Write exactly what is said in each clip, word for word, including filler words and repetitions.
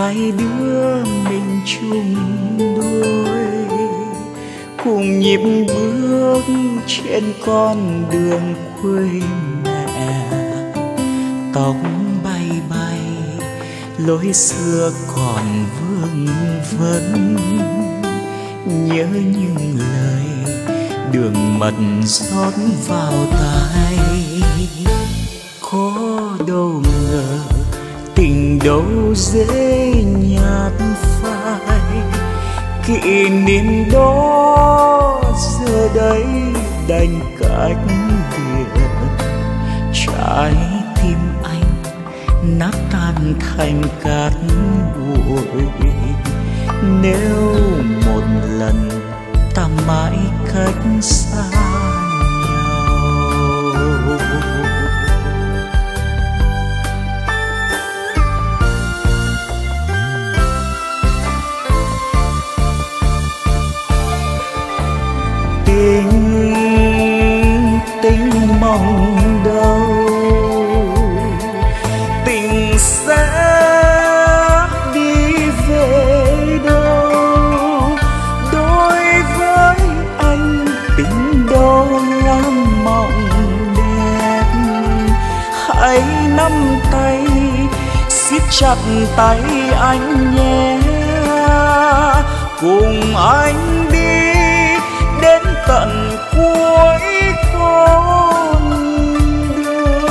hai đứa mình chung đôi, cùng nhịp bước trên con đường quê mẹ. Tóc bay bay lối xưa còn vương vấn, nhớ những lời đường mật rót vào tai. Có đâu ngờ tình đâu dễ nhạt phai, kỷ niệm đó giờ đây đành cách biệt. Trái tim anh nát tan thành cát bụi, nếu một lần ta mãi cách xa nhau. Tình tình mong đâu tình sẽ đi về đâu. Đối với anh tình đâu làm mộng đẹp, hãy nắm tay siết chặt tay anh nhé. Cùng anh đi đến tận cuối con đường.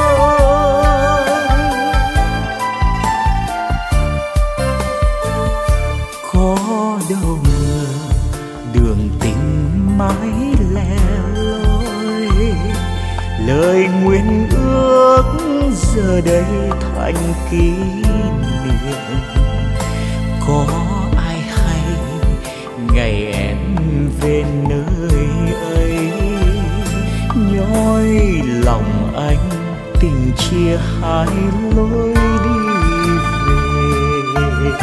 Có đâu ngờ đường tình mãi lẻ loi, lời nguyện ước giờ đây thành kỷ niệm. Có ai hay ngày em về nơi ấy, nhói lòng anh tình chia hai lối đi về.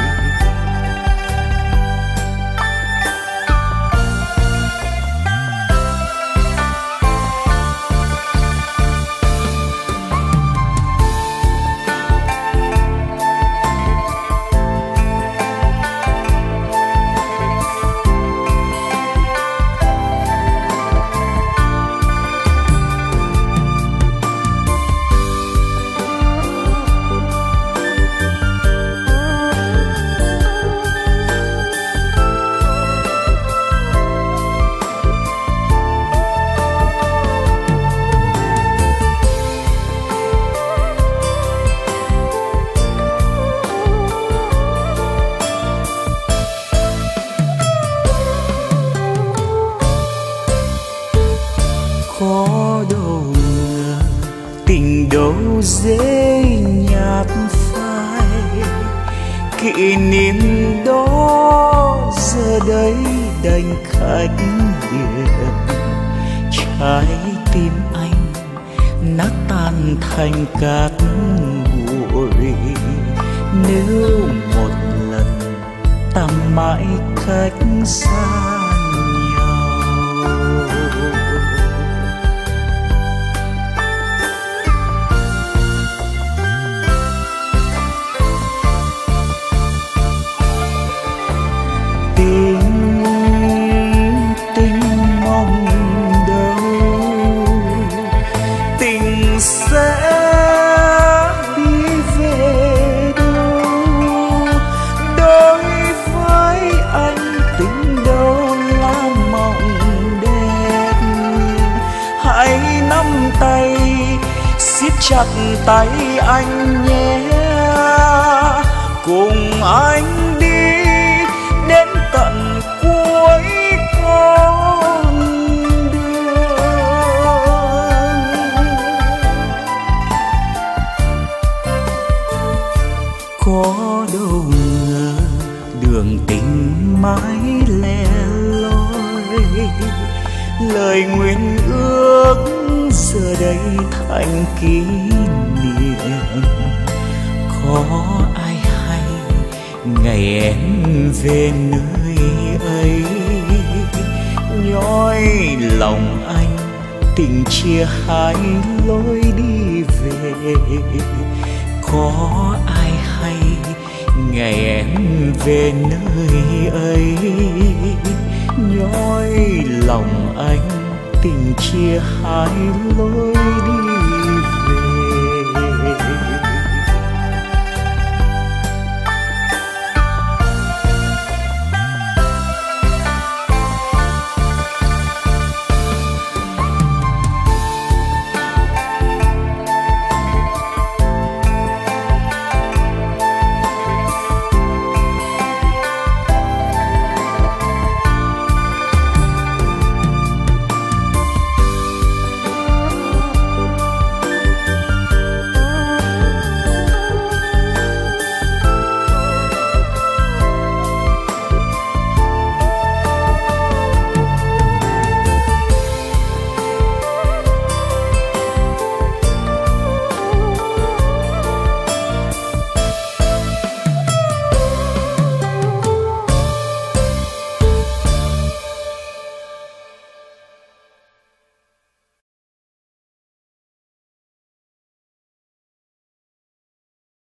Có đâu ngờ tình đâu dễ nhạt phai, kỷ niệm đó giờ đây đành cách biệt. Trái tim anh nát tan thành cát bụi, nếu một lần ta mãi cách xa nhau. Tay siết chặt tay anh nhé, cùng anh đi đến tận cuối con đường. Có đâu ngờ đường tình mãi lẻ loi, lời nguyện ước giờ đây thành kỷ niệm. Có ai hay ngày em về nơi ấy, nhói lòng anh tình chia hai lối đi về. Có ai hay ngày em về nơi ấy. Nhói lòng anh tình chia hai lối đi.